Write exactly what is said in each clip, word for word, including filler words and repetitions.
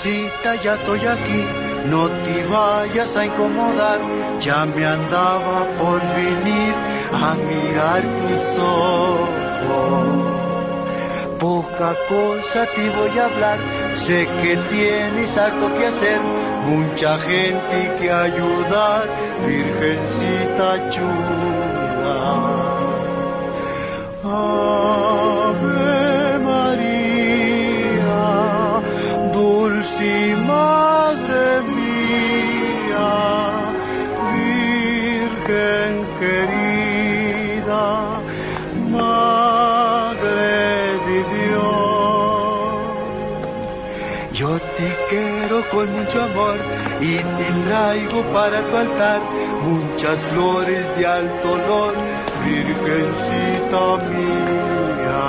Virgencita, ya estoy aquí, no te vayas a incomodar, ya me andaba por venir a mirar tus ojos. Poca cosa te voy a hablar, sé que tienes algo que hacer, mucha gente que ayudar, Virgencita chula. Ave María, dulce Madre mía, Virgen querida, Madre de Dios. Yo te quiero con mucho amor y te traigo para tu altar muchas flores de alto olor, Virgencita mía.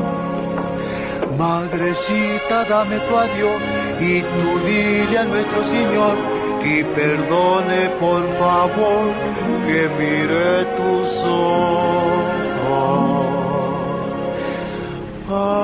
Madrecita, dame tu adiós y tú dile a nuestro Señor que perdone por favor, que mire tus ojos.